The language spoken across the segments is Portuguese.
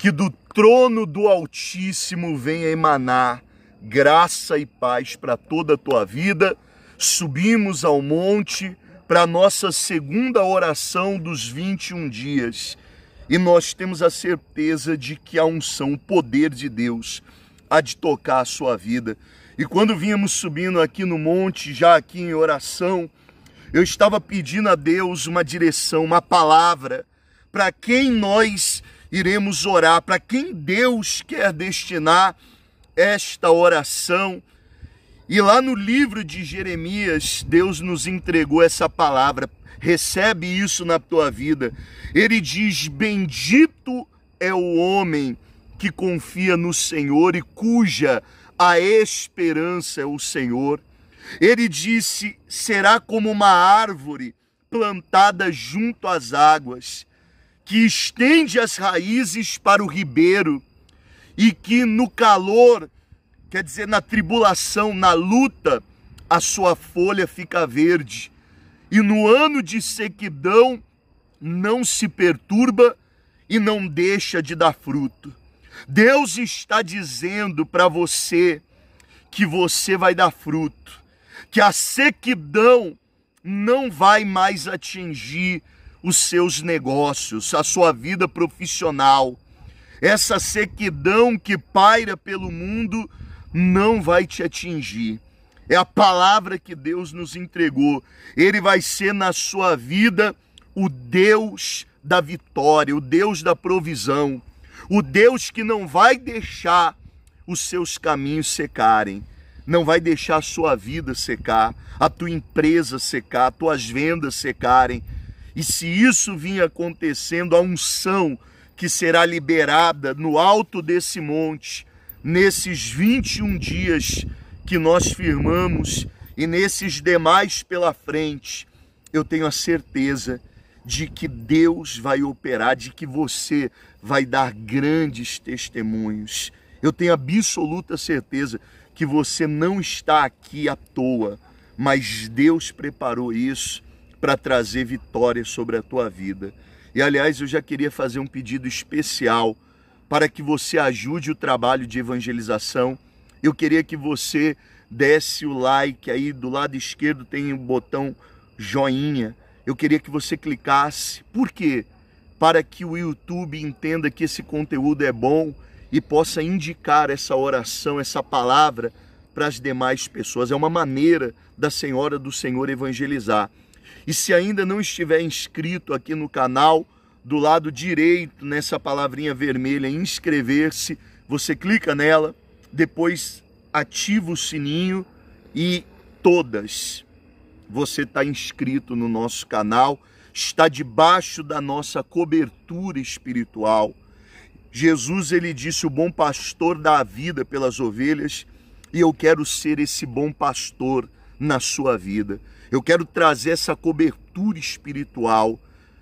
que do trono do Altíssimo venha emanar graça e paz para toda a tua vida. Subimos ao monte para a nossa segunda oração dos 21 dias. E nós temos a certeza de que a unção, o poder de Deus, há de tocar a sua vida. E quando vínhamos subindo aqui no monte, já aqui em oração, eu estava pedindo a Deus uma direção, uma palavra, para quem nós iremos orar, para quem Deus quer destinar esta oração. E lá no livro de Jeremias, Deus nos entregou essa palavra. Recebe isso na tua vida. Ele diz: bendito é o homem que confia no Senhor e cuja a esperança é o Senhor. Ele disse: será como uma árvore plantada junto às águas, que estende as raízes para o ribeiro e que no calor, quer dizer, na tribulação, na luta, a sua folha fica verde. E no ano de sequidão não se perturba e não deixa de dar fruto. Deus está dizendo para você que você vai dar fruto, que a sequidão não vai mais atingir os seus negócios, a sua vida profissional. Essa sequidão que paira pelo mundo não vai te atingir. É a palavra que Deus nos entregou. Ele vai ser na sua vida o Deus da vitória, o Deus da provisão, o Deus que não vai deixar os seus caminhos secarem, não vai deixar a sua vida secar, a tua empresa secar, as tuas vendas secarem. E se isso vir acontecendo, a unção que será liberada no alto desse monte, nesses 21 dias que nós firmamos e nesses demais pela frente, eu tenho a certeza de que Deus vai operar, de que você vai dar grandes testemunhos. Eu tenho absoluta certeza que você não está aqui à toa, mas Deus preparou isso para trazer vitória sobre a tua vida. E aliás, eu já queria fazer um pedido especial para que você ajude o trabalho de evangelização. Eu queria que você desse o like, aí do lado esquerdo tem o botão joinha. Eu queria que você clicasse. Por quê? Para que o YouTube entenda que esse conteúdo é bom e possa indicar essa oração, essa palavra para as demais pessoas. É uma maneira da Senhora do Senhor evangelizar. E se ainda não estiver inscrito aqui no canal, do lado direito, nessa palavrinha vermelha, inscrever-se, você clica nela, depois ativa o sininho e todas. Você está inscrito no nosso canal, está debaixo da nossa cobertura espiritual. Jesus, ele disse: o bom pastor dá a vida pelas ovelhas, e eu quero ser esse bom pastor na sua vida. Eu quero trazer essa cobertura espiritual.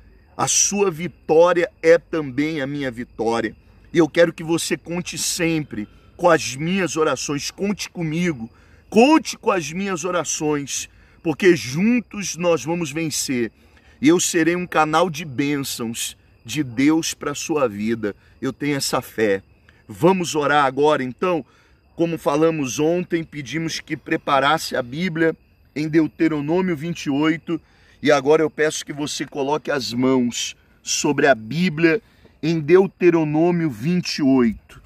A sua vitória é também a minha vitória. E eu quero que você conte sempre com as minhas orações. Conte comigo, conte com as minhas orações, porque juntos nós vamos vencer. E eu serei um canal de bênçãos de Deus para a sua vida. Eu tenho essa fé. Vamos orar agora, então. Como falamos ontem, pedimos que preparasse a Bíblia em Deuteronômio 28, e agora eu peço que você coloque as mãos sobre a Bíblia em Deuteronômio 28.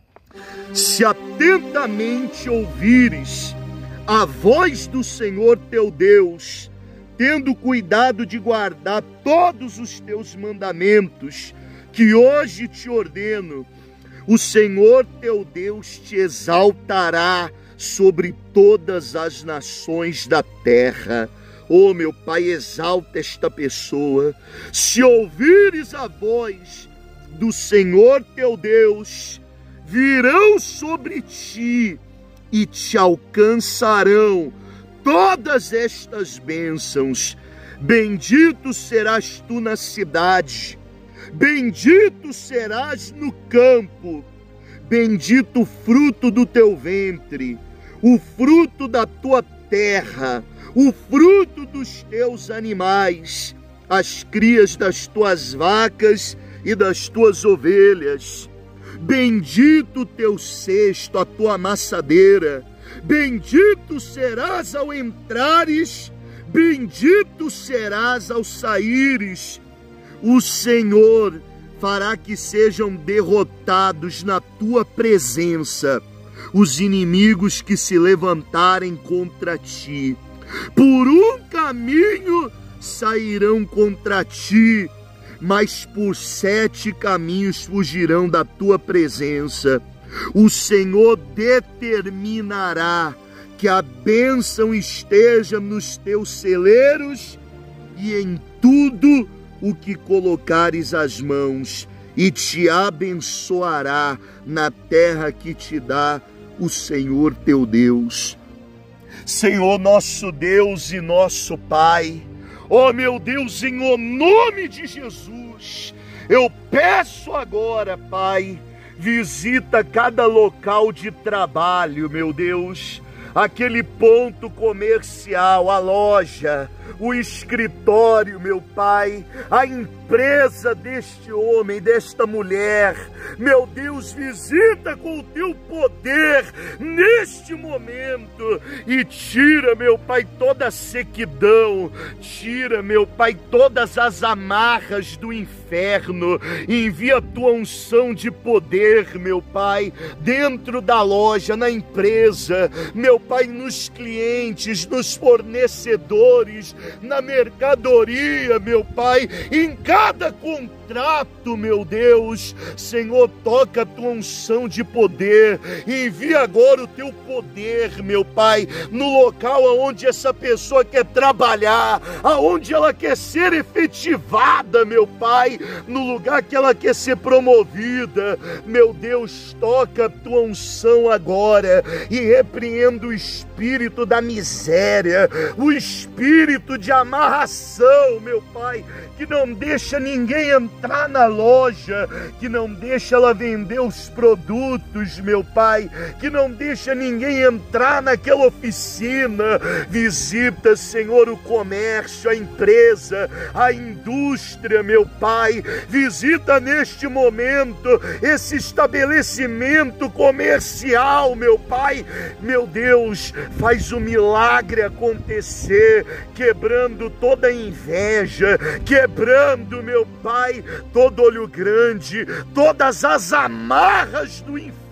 Se atentamente ouvires a voz do Senhor teu Deus, tendo cuidado de guardar todos os teus mandamentos, que hoje te ordeno, o Senhor teu Deus te exaltará sobre todas as nações da terra. Oh, meu Pai, exalta esta pessoa. Se ouvires a voz do Senhor teu Deus, virão sobre ti e te alcançarão todas estas bênçãos. Bendito serás tu na cidade, bendito serás no campo, bendito o fruto do teu ventre, o fruto da tua terra, o fruto dos teus animais, as crias das tuas vacas e das tuas ovelhas, Bendito o teu cesto, a tua amassadeira. Bendito serás ao entrares, bendito serás ao saíres. O Senhor fará que sejam derrotados na tua presença os inimigos que se levantarem contra ti. Por um caminho sairão contra ti, mas por 7 caminhos fugirão da tua presença. O Senhor determinará que a bênção esteja nos teus celeiros e em tudo o que colocares as mãos, e te abençoará na terra que te dá o Senhor teu Deus. Senhor nosso Deus e nosso Pai, ó meu Deus, em o nome de Jesus, eu peço agora, Pai, visita cada local de trabalho, meu Deus, aquele ponto comercial, a loja, o escritório, meu Pai, a empresa deste homem, desta mulher. Meu Deus, visita com o teu poder neste momento e tira, meu Pai, toda a sequidão, tira, meu Pai, todas as amarras do inferno, envia a tua unção de poder, meu Pai, dentro da loja, na empresa, meu Pai, nos clientes, nos fornecedores, na mercadoria, meu Pai, em cada contrato, meu Deus. Senhor, toca a tua unção de poder, envia agora o teu poder, meu Pai, no local aonde essa pessoa quer trabalhar, aonde ela quer ser efetivada, meu Pai, no lugar que ela quer ser promovida. Meu Deus, toca a tua unção agora e repreenda o espírito da miséria, o espírito de amarração, meu Pai, que não deixa ninguém entrar na loja, que não deixa ela vender os produtos, meu Pai, que não deixa ninguém entrar naquela oficina. Visita, Senhor, o comércio, a empresa, a indústria, meu Pai. Visita neste momento esse estabelecimento comercial, meu Pai. Meu Deus, faz o milagre acontecer, quebrando toda a inveja, quebrando, meu Pai, todo olho grande, todas as amarras do inferno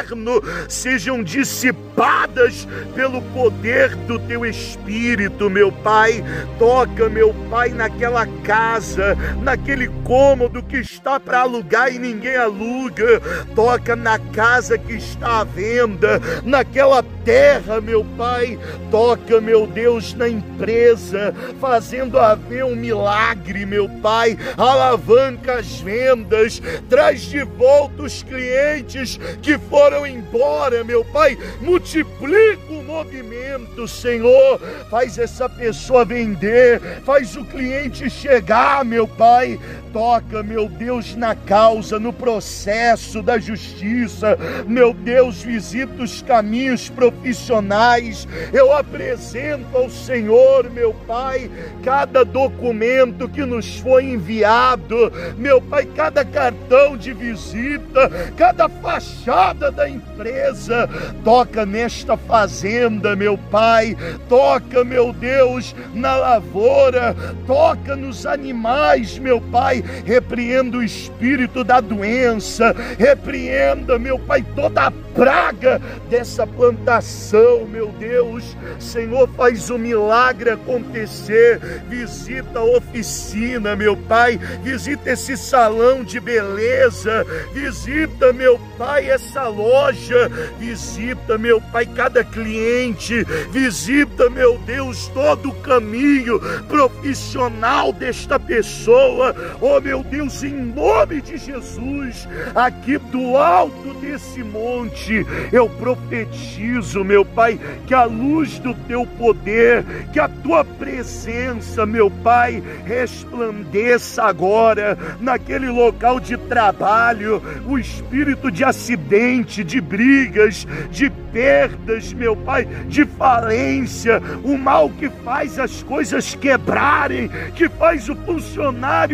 sejam dissipadas pelo poder do teu Espírito, meu Pai. Toca, meu Pai, naquela casa, naquele cômodo que está para alugar e ninguém aluga. Toca na casa que está à venda, naquela terra, meu Pai. Toca, meu Deus, na empresa, fazendo haver um milagre, meu Pai. Alavanca as vendas, traz de volta os clientes que foram embora, meu Pai. Multiplica o movimento, Senhor. Faz essa pessoa vender, faz o cliente chegar, meu Pai. Toca, meu Deus, na causa, no processo da justiça. Meu Deus, visita os caminhos profissionais. Eu apresento ao Senhor, meu Pai, cada documento que nos foi enviado, meu Pai, cada cartão de visita, cada fachada da empresa. Toca nesta fazenda, meu Pai. Toca, meu Deus, na lavoura. Toca nos animais, meu Pai. Repreenda o espírito da doença. Repreenda, meu Pai, toda a praga dessa plantação, meu Deus. Senhor, faz o milagre acontecer. Visita a oficina, meu Pai. Visita esse salão de beleza. Visita, meu Pai, essa loja. Visita, meu Pai, cada cliente. Visita, meu Deus, todo o caminho profissional desta pessoa. Oh, meu Deus, em nome de Jesus, aqui do alto desse monte, eu profetizo, meu Pai, que a luz do teu poder, que a tua presença, meu Pai, resplandeça agora naquele local de trabalho. O espírito de acidente, de brigas, de perdas, meu Pai, de falência, o mal que faz as coisas quebrarem, que faz o funcionário cair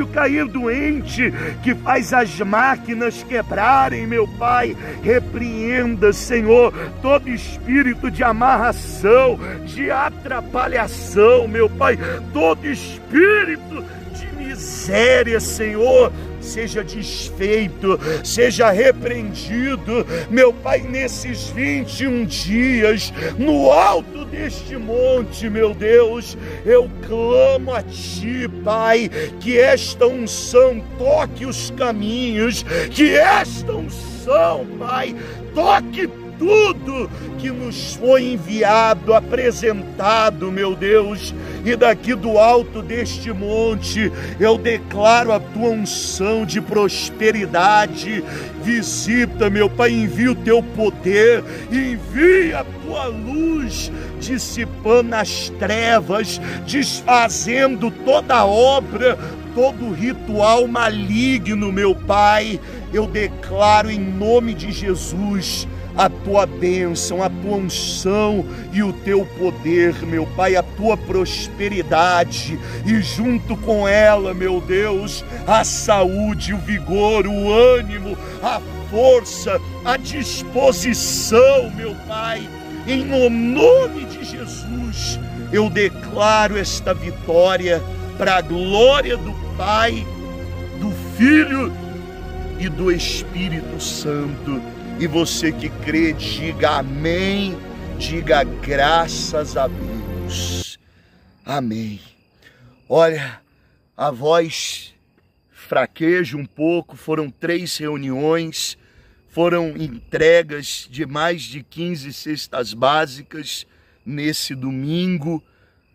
espinho doente que faz as máquinas quebrarem, meu Pai. Repreenda, Senhor, todo espírito de amarração, de atrapalhação, meu Pai, todo espírito de miséria, Senhor, seja desfeito, seja repreendido, meu Pai, nesses 21 dias, no alto deste monte, meu Deus, eu clamo a Ti, Pai, que esta unção toque os caminhos, que esta unção, Pai, toque tudo que nos foi enviado, apresentado, meu Deus, e daqui do alto deste monte eu declaro a Tua unção de prosperidade. Visita, meu Pai, envia o Teu poder, envia a Tua luz, dissipando as trevas, desfazendo toda obra, todo ritual maligno, meu Pai. Eu declaro em nome de Jesus a Tua bênção, a Tua unção e o Teu poder, meu Pai, a Tua prosperidade, e junto com ela, meu Deus, a saúde, o vigor, o ânimo, a força, a disposição, meu Pai. Em nome de Jesus, eu declaro esta vitória para a glória do Pai, do Filho e do Espírito Santo. E você que crê, diga amém, diga graças a Deus. Amém. Olha, a voz fraqueja um pouco, foram 3 reuniões, foram entregas de mais de 15 cestas básicas nesse domingo,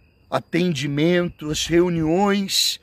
atendimento, as reuniões,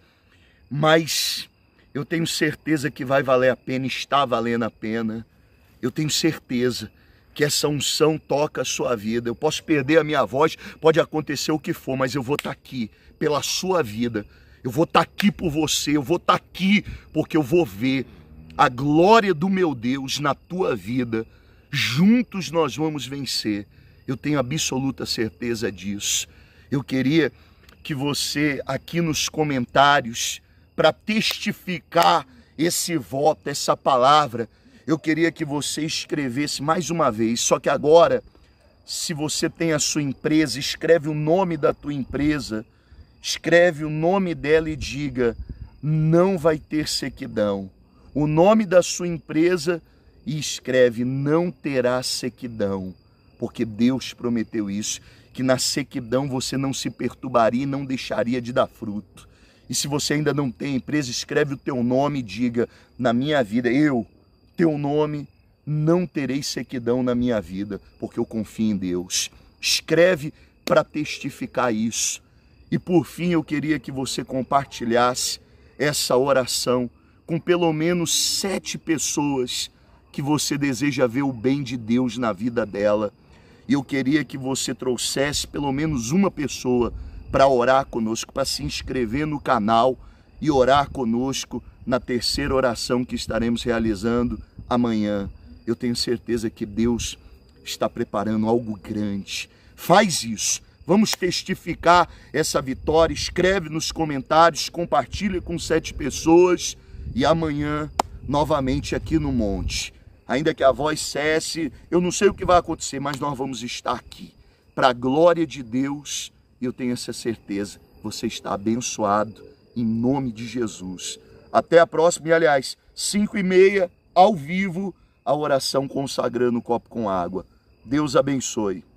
mas eu tenho certeza que vai valer a pena, está valendo a pena. Eu tenho certeza que essa unção toca a sua vida. Eu posso perder a minha voz, pode acontecer o que for, mas eu vou estar aqui pela sua vida. Eu vou estar aqui por você, eu vou estar aqui porque eu vou ver a glória do meu Deus na tua vida. Juntos nós vamos vencer. Eu tenho absoluta certeza disso. Eu queria que você aqui nos comentários, para testificar esse voto, essa palavra, eu queria que você escrevesse mais uma vez, só que agora, se você tem a sua empresa, escreve o nome da tua empresa, escreve o nome dela e diga, não vai ter sequidão. O nome da sua empresa e escreve, não terá sequidão, porque Deus prometeu isso, que na sequidão você não se perturbaria e não deixaria de dar fruto. E se você ainda não tem empresa, escreve o teu nome e diga, na minha vida, teu nome, não terei sequidão na minha vida, porque eu confio em Deus. Escreve para testificar isso. E por fim, eu queria que você compartilhasse essa oração com pelo menos 7 pessoas que você deseja ver o bem de Deus na vida dela. E eu queria que você trouxesse pelo menos uma pessoa para orar conosco, para se inscrever no canal e orar conosco na terceira oração que estaremos realizando amanhã. Eu tenho certeza que Deus está preparando algo grande. Faz isso. Vamos testificar essa vitória. Escreve nos comentários, compartilha com 7 pessoas e amanhã, novamente aqui no monte. Ainda que a voz cesse, eu não sei o que vai acontecer, mas nós vamos estar aqui. Para a glória de Deus, eu tenho essa certeza. Você está abençoado em nome de Jesus. Até a próxima. E aliás, 5h30, ao vivo, a oração consagrando o copo com água. Deus abençoe.